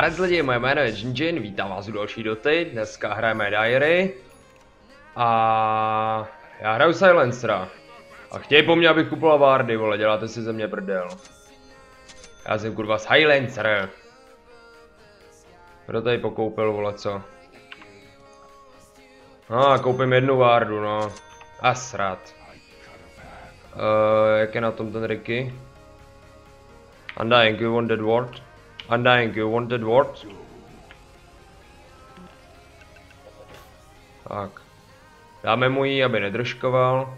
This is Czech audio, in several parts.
Nazdar lidi, moje jméno je Jinjin, vítám vás u další doty, dneska hrajeme Diary. A já hraju Silencera. A chtějí po mně, abych kupoval wardy, vole, děláte si ze mě brdel. Já jsem kurva Silencer. Kdo tady pokoupil, vole, co? No, koupím jednu wardu, no. A srát. Jak je na tom ten Ricky? Undying, you want that ward? Undying, you want that ward? Tak. Dáme mu jí, aby nedržkoval.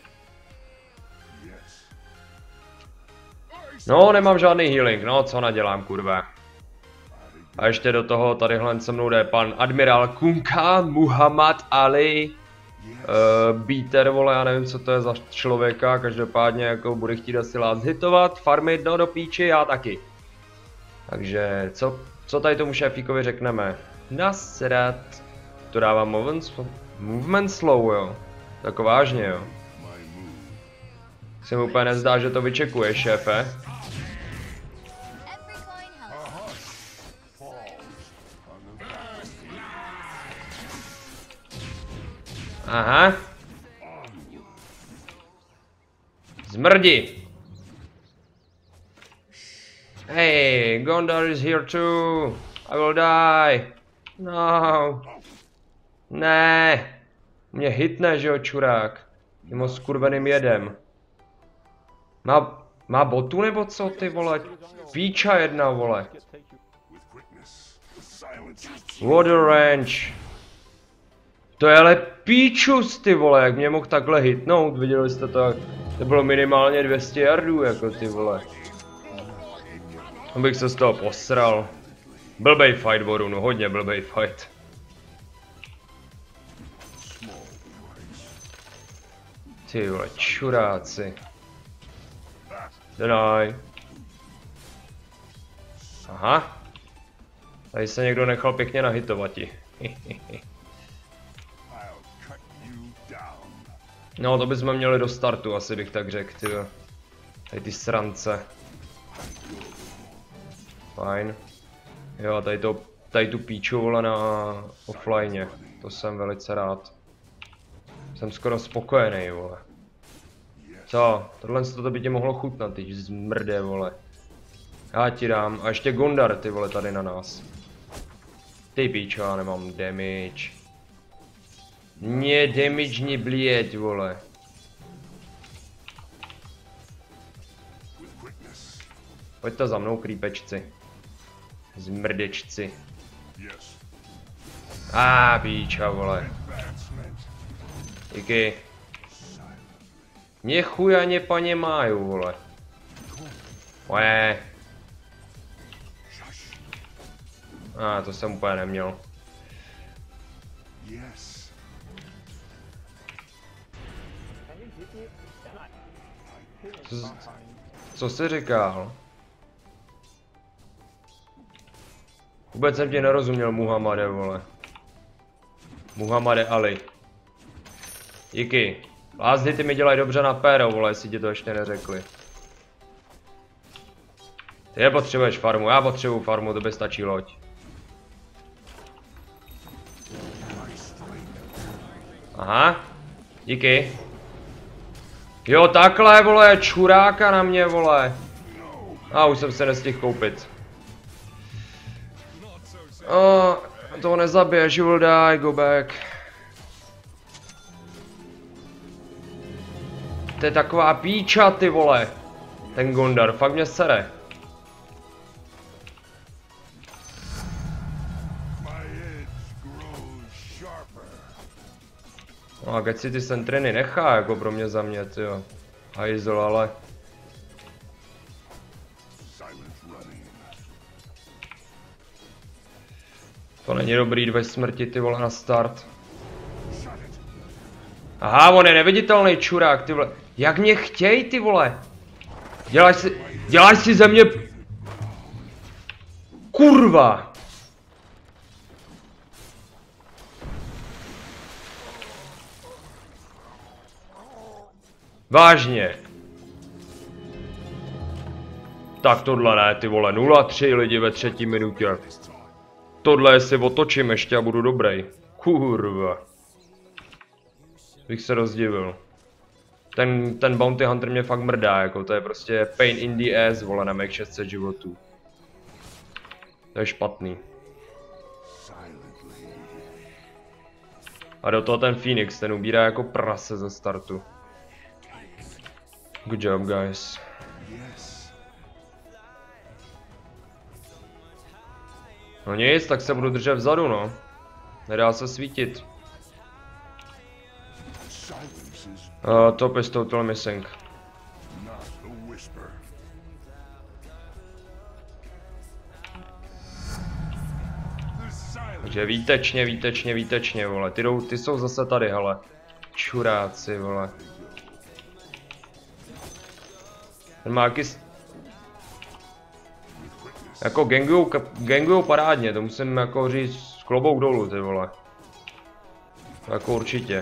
No, nemám žádný healing, no, co nadělám, kurva. A ještě do toho tadyhle se mnou jde pan admirál Kunka, Muhammad Ali. Beater, vole, já nevím, co to je za člověka, každopádně jako bude chtít asi last hitovat, farmit, no do píči, já taky. Takže, co tady tomu šéfíkovi řekneme? Nasrat. To dává movement slow, jo. Tak vážně, jo. Se mi úplně nezdá, že to vyčekuje, šéfe. Aha. Zmrdi. Hey, Gondar is here too. I will die. No. Ne. Mě hitne, že jo, čurák. Tím skurveným jedem. Má botu nebo co, ty vole? Píča jedna, vole. Water range. To je ale píčus, ty vole, jak mě mohl takhle hitnout, viděli jste to, to bylo minimálně 200 yardů, jako ty vole. Abych se z toho posral. Blbej fight, Borunu, hodně blbej fight. Ty vole, čuráci. Deny. Aha. Tady se někdo nechal pěkně nahitovati. No, to bychom měli do startu, asi bych tak řekl, tyjo. Tady ty srance. Fajn. Jo, tady tu píču, vole, na offline. To jsem velice rád. Jsem skoro spokojený, vole. Co? Tohle by tě mohlo chutnat, ty zmrde, vole. Já ti dám. A ještě Gondar, ty vole, tady na nás. Ty píčo, já nemám damage. Nie damage ni blěť, vole. Pojďte za mnou, creepečci. Zmrdečci. Píča, vole. Díky. Mě chuja ně paně máju, vole. Oje. To jsem úplně neměl. Co jsi říkal? Vůbec jsem tě nerozuměl, Muhammade, vole. Muhammade Ali. Díky. Last hity mi dělají dobře na péro, vole, jestli ti to ještě neřekli. Ty nepotřebuješ farmu, já potřebuju farmu, to by stačí loď. Aha. Díky. Jo, takhle, vole, čuráka na mě, vole. Už jsem se nestihl koupit. Toho nezabiješ, you will die, go back. To je taková píča, ty vole. Ten Gondar, fakt mě sere. No a keď si ty sentriny nechá, jako pro mě za mě, tyjo. Hajzl, ale... To není dobrý, 2 smrti, ty vole, na start. Aha, on je neviditelný čurák, ty vole. Jak mě chtěj, ty vole? Děláš si ze mě... Kurva! Vážně. Tak tohle ne, ty vole, 0-3 lidi ve 3. minutě. tohle si otočím ještě a budu dobrý. Kurva. Bych se rozdivil. Ten Bounty Hunter mě fakt mrdá, jako to je prostě pain in the ass, vole, na mých 600 životů. To je špatný. A do toho ten Phoenix, ten ubírá jako prase ze startu. Good job, guys. No nic, tak se budu držet vzadu, no. Nedá se svítit. Top is total missing. Takže výtečně, vole. Ty jsou zase tady, hele. Čuráci, vole. Ten má jako gangujou parádně, to musím jako říct klobouk dolů, ty vole. Jako určitě.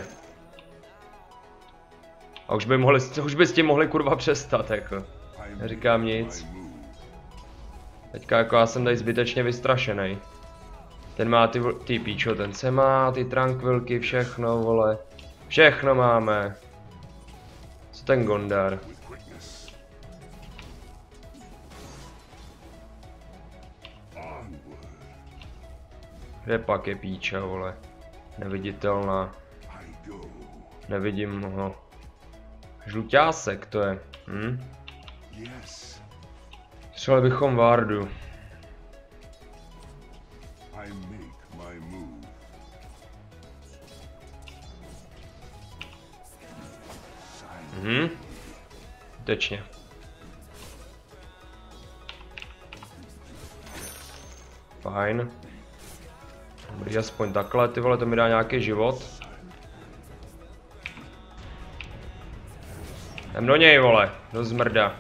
A už by s tím mohli kurva přestat, jako. Neříkám nic. Teďka jako já jsem tady zbytečně vystrašený. Ten má ty píčo, ten se má, ty tranquilky, všechno, vole. Všechno máme. Co ten Gondar? Kde pak je píča, vole? Neviditelná. Nevidím ho. Žluťásek to je. Třeba bychom Vardu. Tečně. Fajn. Dobrý, aspoň takhle, ty vole, to mi dá nějaký život. Jdem do něj, vole, do zmrda.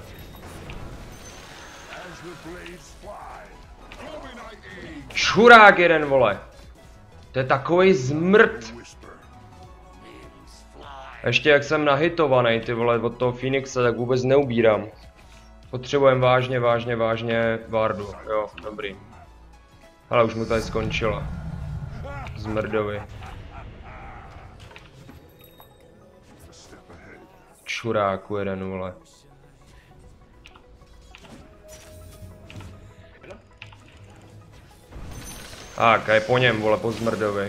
Čurák jeden, vole. To je takovej zmrt. Ještě jak jsem nahitovaný, ty vole, od toho Phoenixe, tak vůbec neubírám. Potřebujeme vážně Vardu, jo, dobrý. Ale už mu tady skončila. Zmrdovi. Čuráku jeden, vole. Tak, a je po něm, vole, po zmrdovi.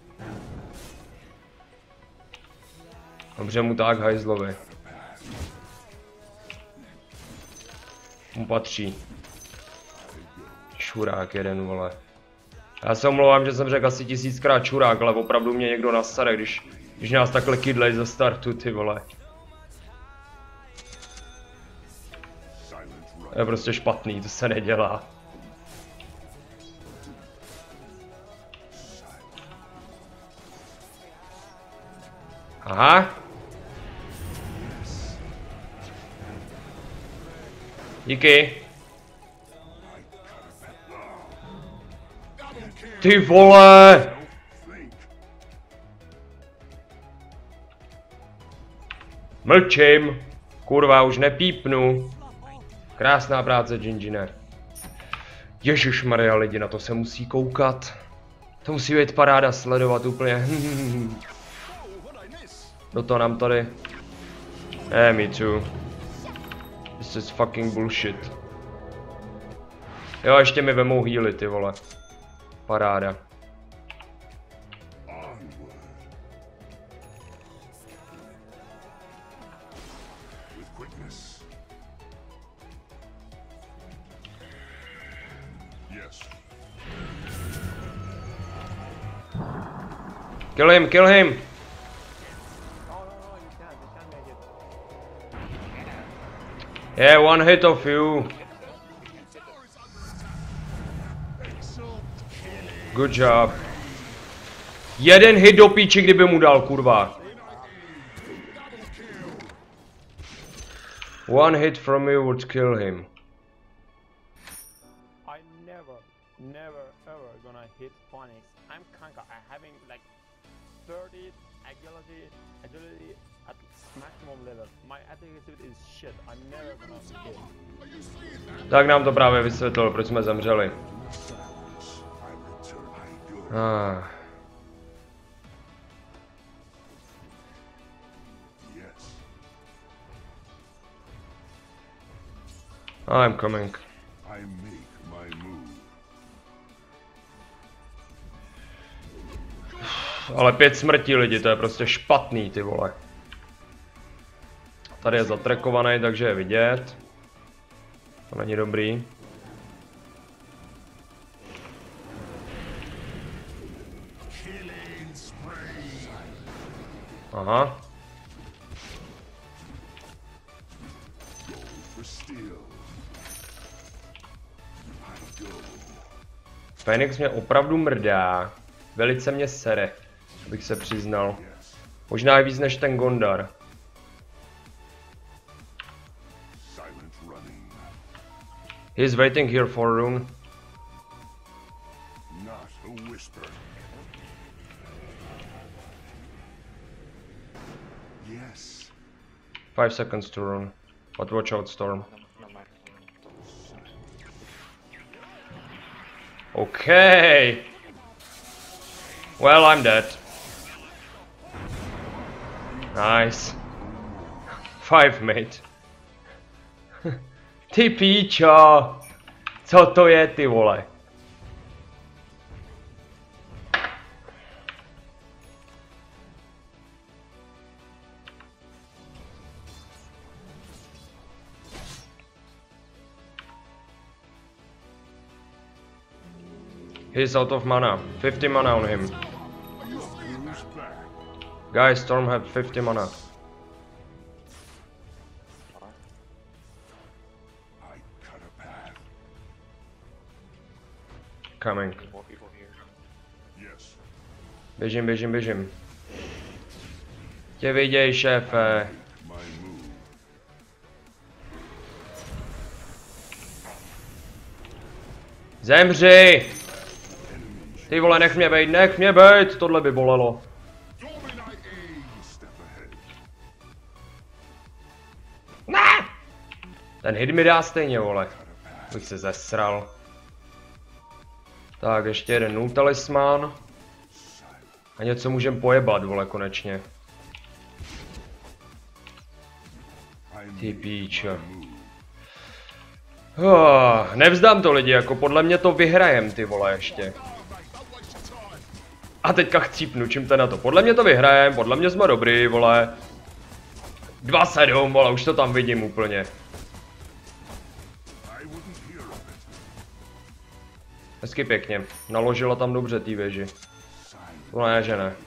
Dobře mu tak, hajzlovi. Mu patří. Čurák jeden, vole. Já se omlouvám, že jsem řekl asi 1000krát čurák, ale opravdu mě někdo nasere, když nás takhle kydlej ze startu, ty vole. To je prostě špatný, to se nedělá. Aha. Díky. Ty vole! Mlčím. Kurva, už nepípnu. Krásná práce, Gingine. Ježišmarja, lidi, na to se musí koukat. To musí být paráda sledovat úplně. Do toho nám tady. Me too. This is fucking bullshit. Jo, ještě mi vemou healy, ty vole. Paráda. Kill him, kill him! Yeah, one hit of you. Good job. Jeden hit do píči, kdyby mu dal, kurva. One hit from you would kill him. I never ever gonna hit Phoenix. I'm Kanka. I'm having like 30 agility at maximum level. My agility is shit. I'm never gonna hit. Tak nám to právě vysvětlil, proč jsme zemřeli. I'm coming. Ale 5 smrtí lidi, to je prostě špatný, ty vole. Tady je zatrekovaný, takže je vidět. To není dobrý. Aha. Phoenix mě opravdu mrdá. Velice mě sere, abych se přiznal. Možná i víc než ten Gondar. He's waiting here for Rune. Yes. 5 seconds to Rune. But watch out, Storm. Okay. Well, I'm dead. Nice. 5, mate. Ty píčo! Co to je, ty vole? He's out of mana. 50 mana on him. Guys, Storm had 50 mana. Coming. Běžím, běžím, běžím. Tě viděj, šéfe. Zemři! Ty vole, nech mě bejt, tohle by bolelo. Ne! Ten hit mi dá stejně, vole. Bych se zesral. Tak, ještě jeden null talisman. A něco můžem pojebat, vole, konečně. Ty píčo. Nevzdám to lidi, jako podle mě to vyhrajem, ty vole, ještě. A teďka chcípnu, čím to na to. Podle mě to vyhrajem, podle mě jsme dobrý, vole. 2-7, vole, už to tam vidím úplně. Hezky pěkně, naložila tam dobře tý věži. To ne, že ne.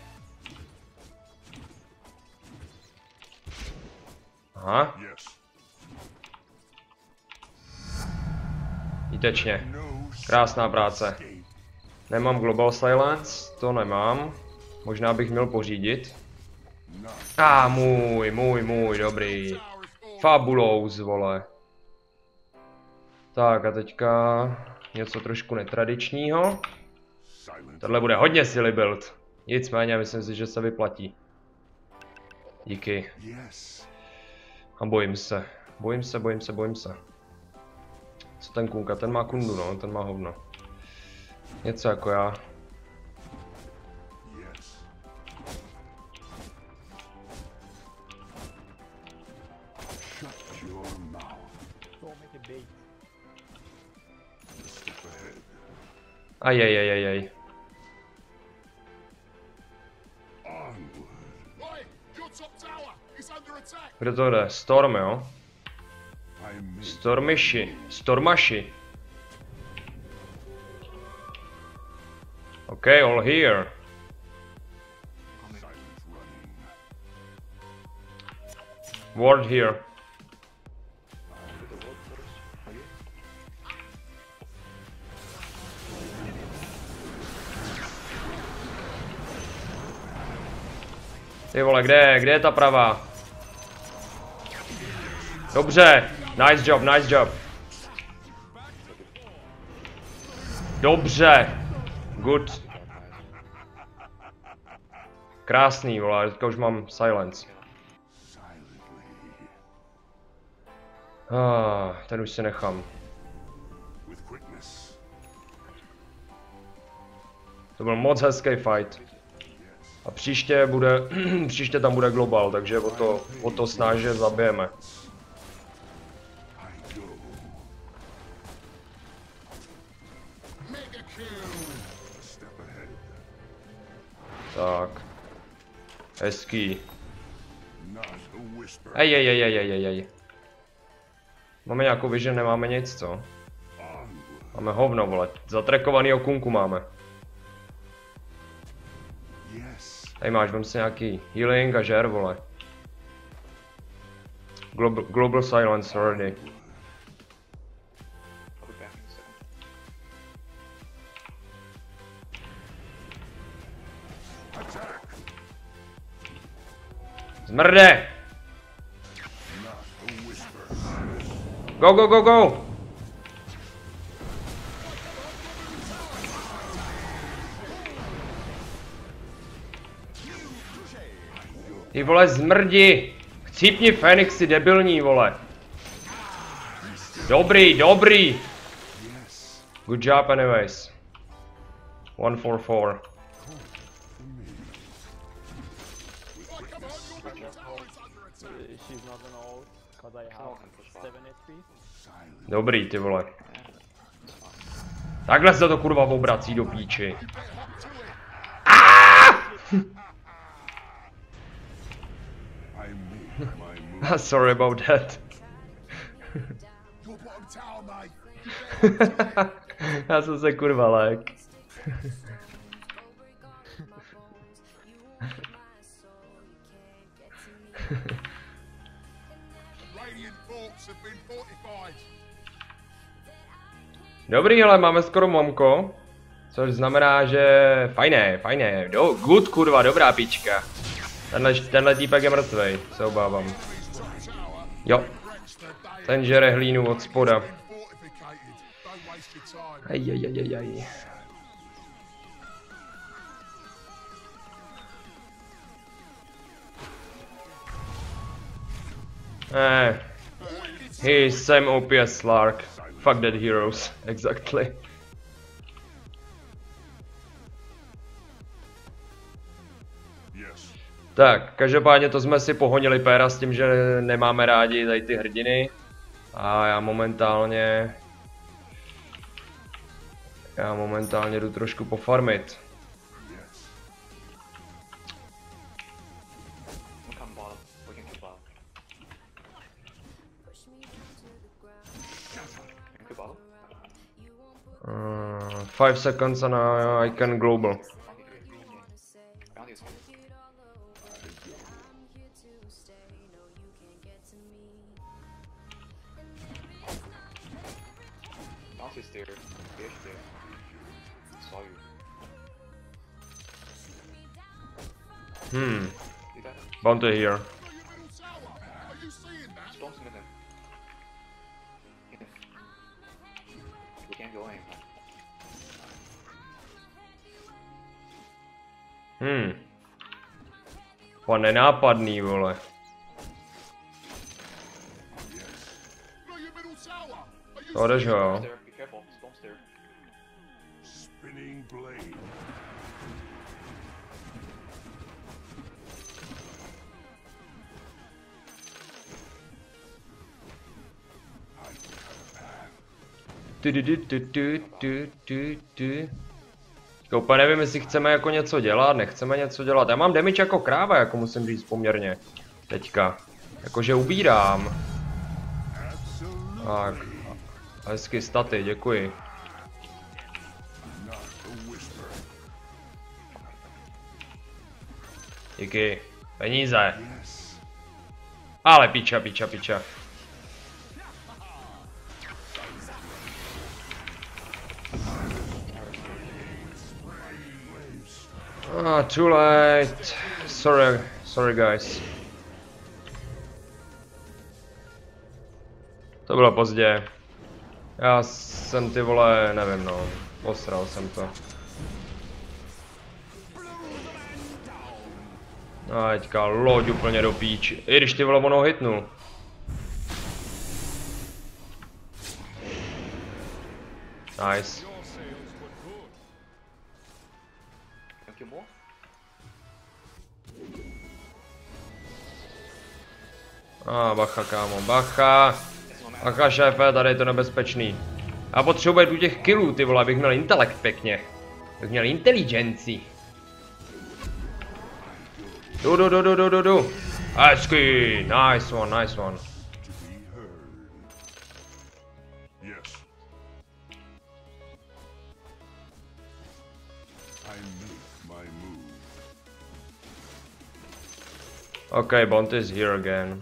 Aha. Výtečně. Krásná práce. Nemám Global Silence, to nemám. Možná bych měl pořídit. Můj, dobrý. Fabulous, vole. Tak a teďka něco trošku netradičního. Tohle bude hodně silly build. Nicméně myslím si, že se vyplatí. Díky. A bojím se. Bojím se. Co ten Kunka? Ten má kundu, no, ten má hovno. Něco jako já. Ajajajajaj. Kde to jde? Storm, jo? Stormashi. Okay, all here. Ward here. Ty vole, kde je ta pravá? Dobře, nice job. Dobře, good. Krásný, vole, teďka už mám silence. Ten už si nechám. To byl moc hezký fight. A příště bude, příště tam bude global, takže o to snáže zabijeme. Tak. Hezký. Ej. Máme nějakou vision, nemáme nic, co? Máme hovno, vole. Zatrekovanýho kunku máme. Tady máš, vem si nějaký healing a žer, vole. Global silence already. Zmrde! Go! Ty vole, zmrdi! Chcípni Fénixy, debilní, vole. Dobrý! Good job anyways. 144. She's not gonna ult, cause I have 7 HP. Dobrý, ty vole. Takhle se to kurva obrací do píči. Sorry about that. Já jsem se kurva lék. Dobrý, ale máme skoro momko. Což znamená, že fajné. Good kurva, dobrá pička. Tenhle týpek je mrtvej, se obávám. Jo. Ten žere hlínu od spoda. Ajajajajaj. He is same OP as Slark. Fuck that heroes, exactly. Tak, každopádně to jsme si pohonili péra s tím, že nemáme rádi tady ty hrdiny. A já momentálně jdu trošku pofarmit. Uh, 5 seconds and I can global. Bounty here. Pan nenápadný, vole. To jdeš ho, jo. Úplně nevím, jestli chceme jako něco dělat, nechceme něco dělat. Já mám damage jako kráva, jako musím říct poměrně. Teďka. Jakože ubírám. Tak. Hezky staty, děkuji. Díky. Peníze. Ale piča. Too late. Sorry guys. To bylo pozdě. Já jsem ty vole, nevím no, posral jsem to. A teďka loď úplně do píči. I když ty vole ono hitnu. Nice. Bacha, kámo, bacha. Bacha, šéfe, tady je to nebezpečný. Já potřebuji tu těch killů, ty vole, abych měl intelekt pěkně. Abych měl inteligenci. Jdu. Hezky, nice one. Okay, Bond is here again.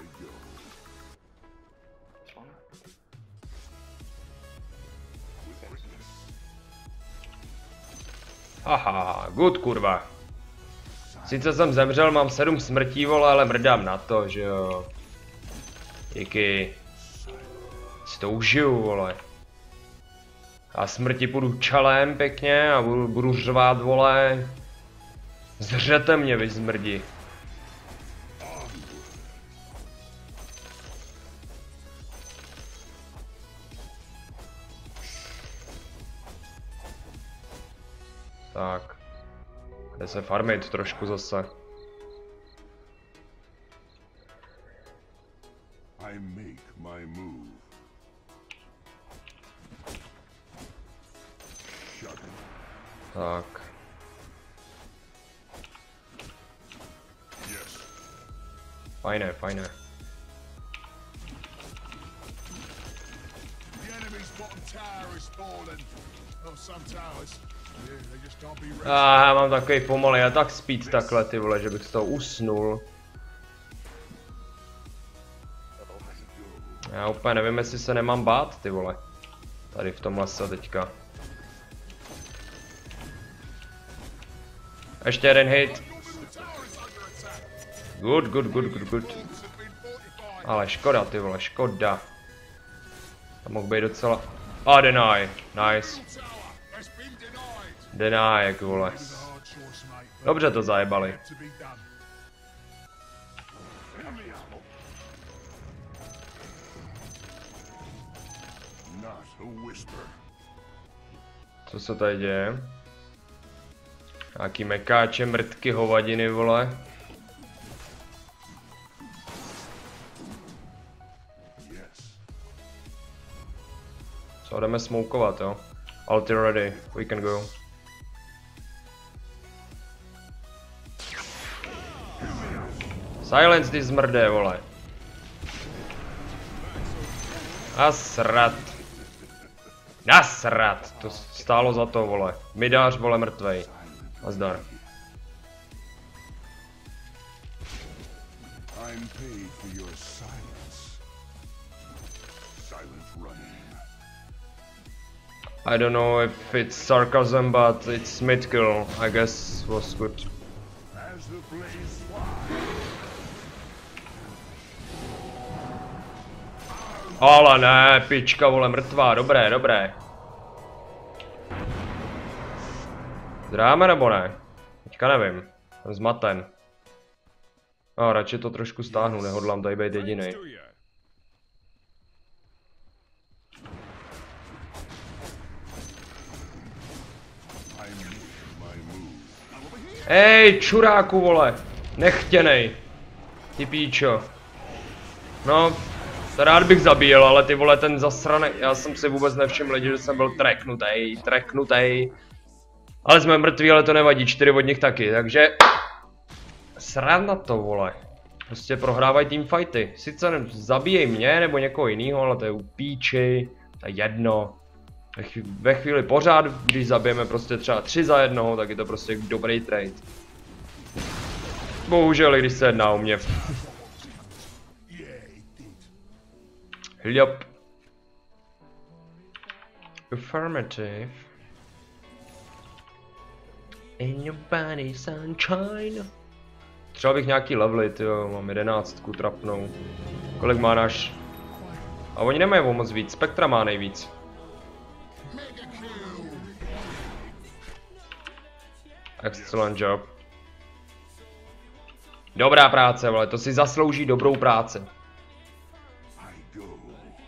Haha, good kurva. Sice jsem zemřel, mám 7 smrtí, vole, ale mrdám na to, že jo. Díky. Si to užiju, vole. A smrti půjdu čalem pěkně a budu řvát, vole. Zřete mě, vy zmrdi. Tak. Jde se farmit trošku zase. Tak. Fajné. Já mám takový pomalý attack speed takhle, ty vole, že bych z toho usnul. Já úplně nevím, jestli se nemám bát, ty vole. Tady v tom lese teďka. Ještě jeden hit. Good. Ale škoda, ty vole, škoda. To mohl být docela... deny, nice. Deny, jak vole. Dobře to zajebali. Co se tady děje? Nějaký mekáče, mrtky, hovadiny, vole. Co, jdeme smoukovat, jo? Ulti ready, we can go. Silence ty zmrdé, vole. Nasrat, to stálo za to, vole. Midář, vole, mrtvej. Nazdar. I don't know if it's sarcasm, but it's mid-kill, I guess was good. Ale ne, pička, vole, mrtvá, dobré. Dráme nebo ne? Teďka nevím, jsem zmaten. Radši to trošku stáhnu, nehodlám tady být jedinej. Ej, čuráku, vole, nechtěnej. Ty píčo. No, rád bych zabíjel, ale ty vole, ten zasraný, já jsem si vůbec nevšiml, že jsem byl treknutej. Ale jsme mrtví, ale to nevadí, 4 od nich taky, takže... Srát na to, vole. Prostě prohrávají teamfighty. Sice zabíjej mě nebo někoho jiného, ale to je u píči, to je jedno. Ve chvíli pořád, když zabijeme prostě třeba 3 za jednoho, tak je to prostě dobrý trade. Bohužel, když se jedná o mě. Yup. Affirmative. In your body sunshine. Třeba bych nějaký levely, tyjo, mám 11 trapnou. Kolik má náš? A oni nemají o moc víc, Spektra má nejvíc. Excellent job. Dobrá práce, vole, to si zaslouží dobrou práci.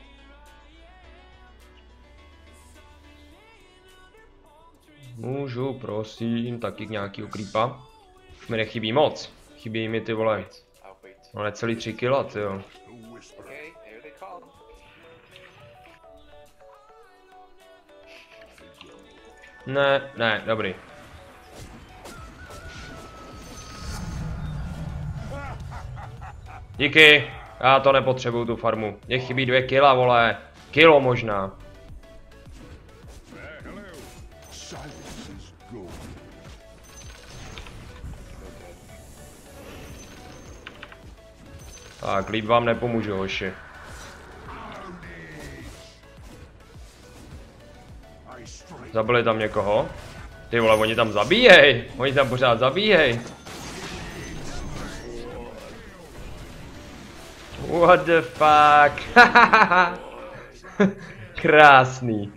Můžu prosím, taky nějakýho creepa. Už mi nechybí moc. Chybí mi ty vole. No necelý 3 kila, tyjo. Ne, dobrý. Díky, já to nepotřebuju tu farmu. Mě chybí 2 kila, vole. Kilo možná. Tak, líp vám nepomůžu, hoši. Zabili tam někoho? Ty vole, oni tam zabíjej! Oni tam pořád zabíjej! What the fuck? Krásný.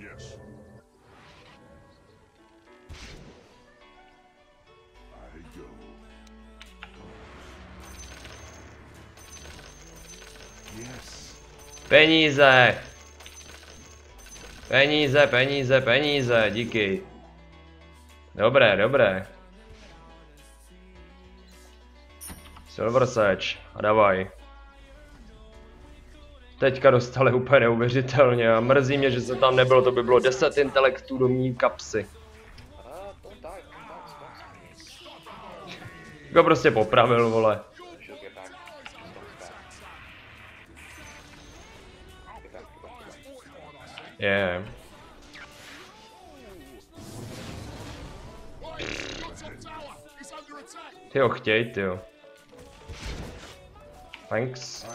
Peníze! Peníze, díky. Dobré. Silver Sage, a davaj. Teďka dostali úplně neuvěřitelně a mrzí mě, že se tam nebylo, to by bylo 10 intelektů do mý kapsy. Go prostě popravil, vole. Je. Tyjo, chtěj, tyjo. Thanks.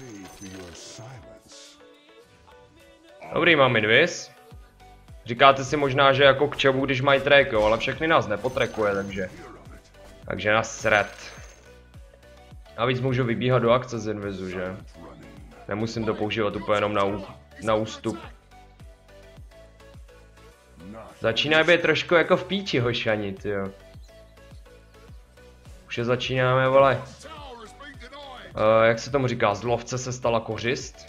Dobrý, mám invis. Říkáte si možná, že jako k čemu, když mají track, jo, ale všechny nás nepotrekuje, takže nás sret. A víc můžu vybíhat do akce z invizu, že? Nemusím to používat úplně jenom na ústup. Začíná být trošku jako v píči, hošani, tyjo. Už je začínáme, vole. Jak se tomu říká, z lovce se stala kořist?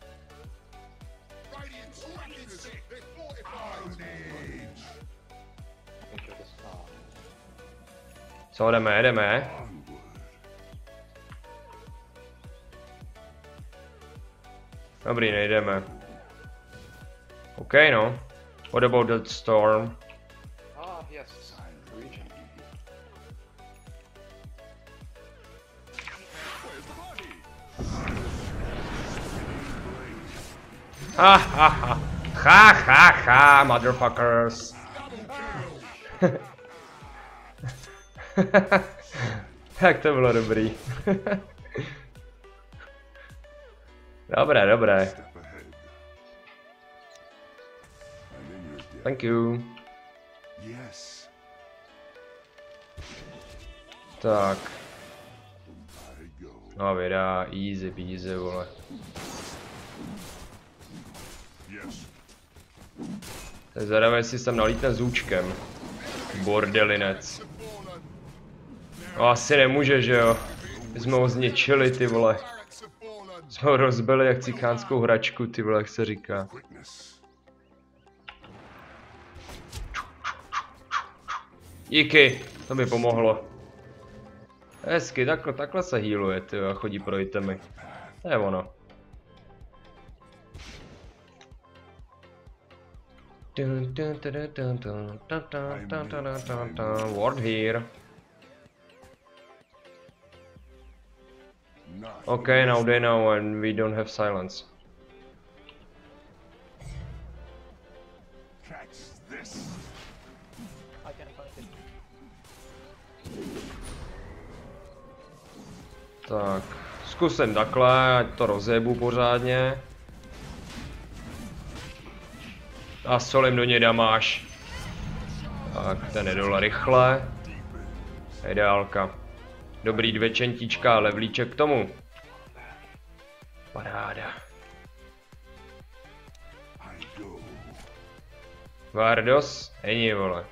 Co, jdeme? Dobrý, nejdeme. OK, no. What about that storm? Yes, region. Ha, motherfuckers. Tak to bylo dobrý. Dobré. Thank you. Tak. No vydá, easy peasy, vole. Tak zadavé, jestli jsem nalítne zůčkem. Bordelinec. No asi nemůže, že jo. My jsme ho zničili, ty vole. Jsme ho rozbili jak cikánskou hračku, ty vole, jak se říká. Díky, to mi pomohlo. Hezky, takhle se healuje, ty jo, a chodí pro itemy. To je ono. Ward here. Okay, now they know and we don't have silence. Tak, zkusím takhle, ať to rozjebu pořádně. A solím do něj damáš. Tak, ten je dole rychle. Ideálka. Dobrý 2 čentíčka, levlíček k tomu. Paráda. Vardos? Není, vole.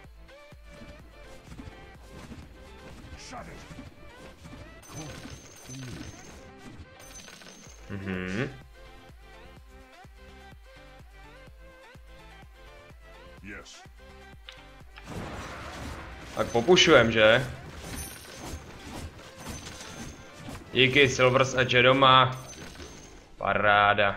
Tak popušujem, že? Díky, Silver's Edge doma. Paráda.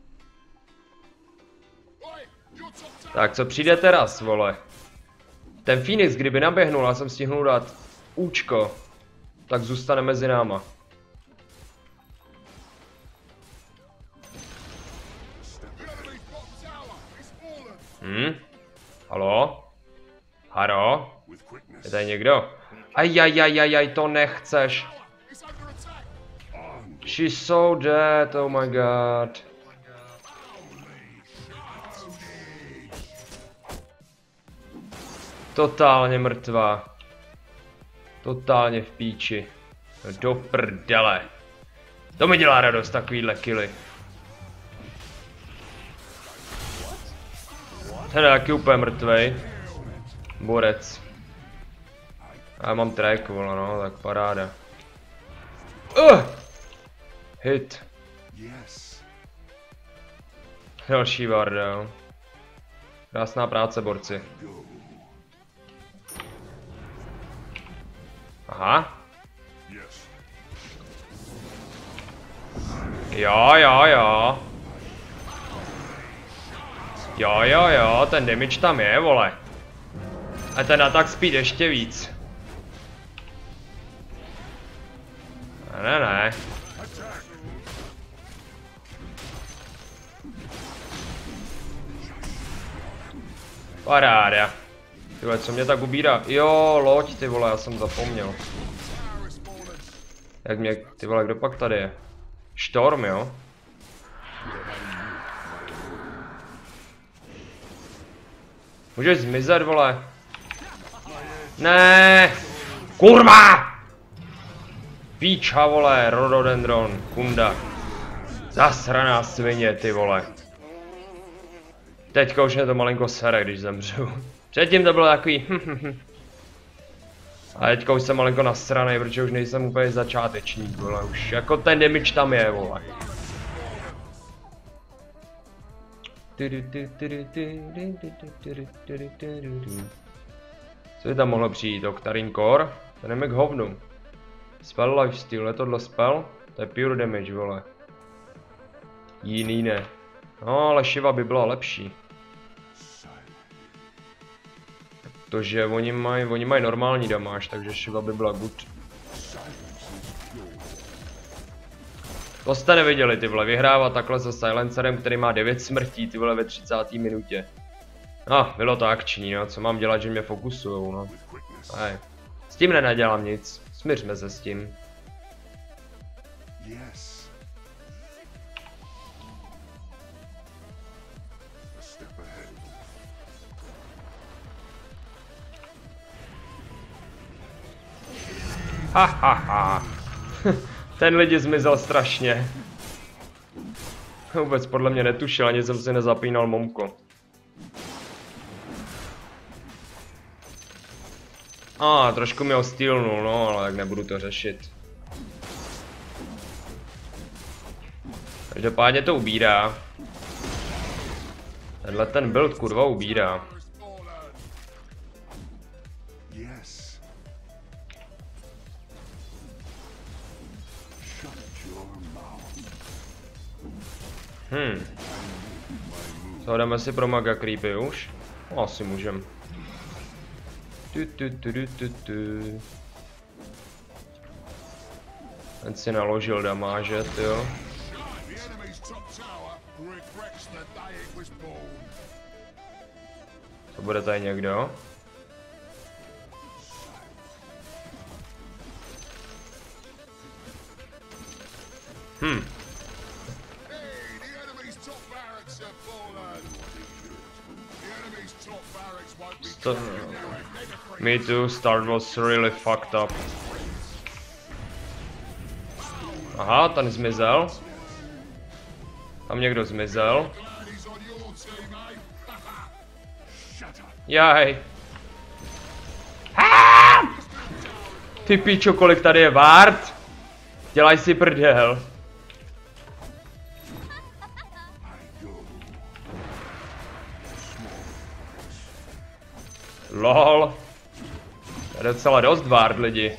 Tak co přijde teraz, vole? Ten Phoenix, kdyby naběhnul a jsem stihnul dát účko, tak zůstane mezi náma. Halo? Haro? Je tady někdo? Ajajajajaj, to nechceš. She's so dead, oh my god. Totálně mrtvá. Totálně v píči. Do prdele. To mi dělá radost, takovýhle killy. Ten je taky úplně mrtvej. Borec. Já mám track, vole, no, tak paráda. Hit. Další varda, jo. Krásná práce, borci. Aha. Jo, jo, jo. Jo, jo, jo, ten damage tam je, vole. A ten attack speed ještě víc. Ne, ne. Paráda. Tyhle, co mě tak ubírá? Jo, loď, ty vole, já jsem zapomněl. Jak mě, ty vole, kdo pak tady je? Storm, jo? Můžeš zmizet, vole? Ne! Kurva! Píča, vole, Rhododendron, kunda. Zasraná svině, ty vole. Teďka už mě to malinko sere, když zemřu. Předtím to bylo takový a teďka už jsem malinko nasranej, protože už nejsem úplně začátečník, vole, už jako ten damage tam je, vole. Co by tam mohlo přijít? Octarine Core? Ten je k hovnu. Spell lifesteal, je tohle spell? To je pure damage, vole. Jiný ne. No, ale Shiva by byla lepší. Protože oni mají normální damage, takže Shiva by byla good. To jste neviděli, ty vole, vyhrávat takhle se silencerem, který má 9 smrtí, ty vole, ve 30. minutě. No, bylo to akční, no, co mám dělat, že mě fokusujou, no. Hej. S tím nenadělám nic, smířme se s tím. Hahaha. Ten lidi zmizel strašně. Vůbec podle mě netušil, ani jsem si nezapínal momko. Trošku mě ho stylnul, no, ale tak nebudu to řešit. Každopádně to ubírá. Tenhle ten build kurva ubírá. Co, jdeme si pro maga creepy už? No, asi můžem. Ten si naložil damáže, tyjo. To bude tady někdo? Me too, start was really fucked up. Aha, ten zmizel. Tam někdo zmizel. Jaj. Ty pičo, kolik tady je ward? Dělaj si prdel. LOL. je docela dost ward, lidi.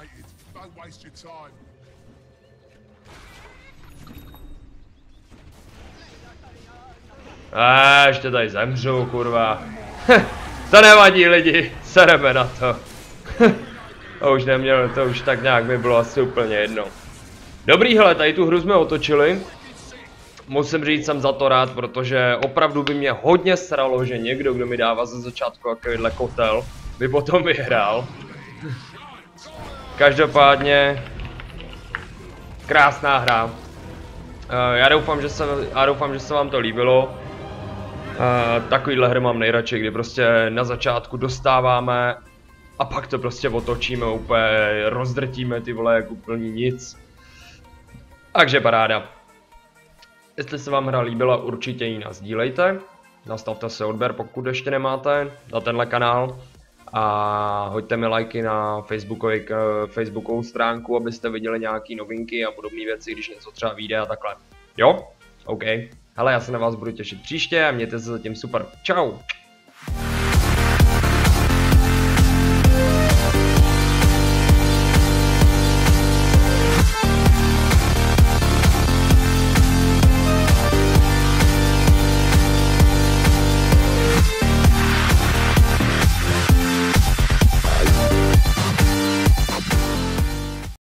Ještě tady zemřu, kurva. To nevadí, lidi, sereme na to. To už neměl, to už tak nějak mi bylo asi úplně jedno. Dobrý, hele, tady tu hru jsme otočili. Musím říct, jsem za to rád, protože opravdu by mě hodně sralo, že někdo, kdo mi dává ze začátku takovýhle kotel, by potom vyhrál. Každopádně krásná hra. Já doufám, že se vám to líbilo. Takovýhle hry mám nejradši, kdy prostě na začátku dostáváme a pak to prostě otočíme, úplně rozdrtíme ty vole jak úplně nic. Takže paráda. Jestli se vám hra líbila, určitě ji nasdílejte. Nastavte si odběr, pokud ještě nemáte, na tenhle kanál. A hoďte mi lajky na facebookovou stránku, abyste viděli nějaké novinky a podobné věci, když něco třeba vyjde a takhle. Jo? OK. Hele, já se na vás budu těšit příště a mějte se zatím super. Čau!